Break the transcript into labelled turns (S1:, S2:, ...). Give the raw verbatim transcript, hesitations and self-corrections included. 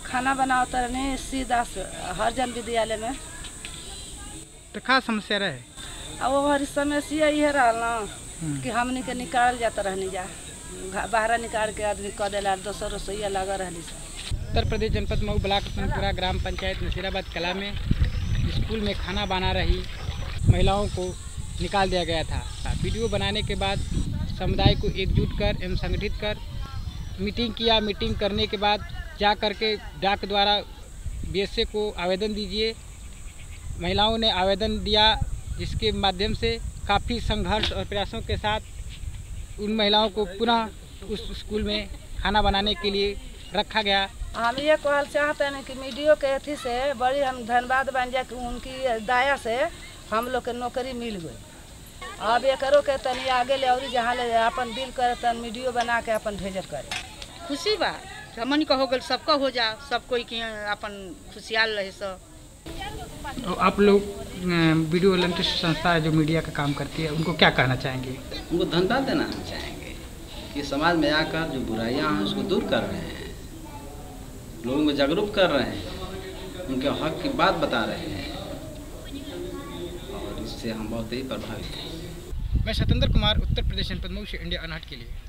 S1: खाना बनाओ तरने सीधा हरजन विद्यालय में
S2: तो का समस्या रहे।
S1: अब वो हर समस्या ये रहा कि हमनी के निकाल जाता रहनी जा बाहर निकाल के आदमी कह देला दोसर रसोईया लगा रही।
S2: उत्तर प्रदेश जनपद मऊ ब्लॉक सुनपुरा ग्राम पंचायत नसीराबाद कला में स्कूल में खाना बना रही महिलाओं को निकाल दिया गया था। वीडियो बनाने के बाद समुदाय को एकजुट कर एवं संगठित कर मीटिंग किया। मीटिंग करने के बाद जा कर के डाक द्वारा बीएसए को आवेदन दीजिए। महिलाओं ने आवेदन दिया, जिसके माध्यम से काफ़ी संघर्ष और प्रयासों के साथ उन महिलाओं को पुनः उस स्कूल में खाना बनाने के लिए रखा गया।
S1: हम ये कहल चाहते हैं कि मीडियो के अथी से बड़ी हम धन्यवाद बन जाए कि उनकी दया से हम लोग के नौकरी मिल गई। अब ये करो के तनी आगे ले और जहाँ ले अपन दिल करे तन वीडियो बना के अपन भेजर करे।
S3: खुशी बा हमन का हो गल सबका हो जा सब कोई के अपन खुशहाल रहे सब।
S2: तो आप लोग वीडियो वॉलंटियर संस्था है जो मीडिया का काम करती है, उनको क्या कहना चाहेंगे?
S4: उनको धन्यवाद देना हम चाहेंगे कि समाज में आकर जो बुराइयां हैं उसको दूर कर रहे हैं, लोगों को जागरूक कर रहे हैं, उनके हक की बात बता रहे हैं और इससे हम बहुत ही प्रभावित हैं।
S2: मैं सतेंद्र कुमार, उत्तर प्रदेश जनपद मऊ से इंडिया अनहट के लिए।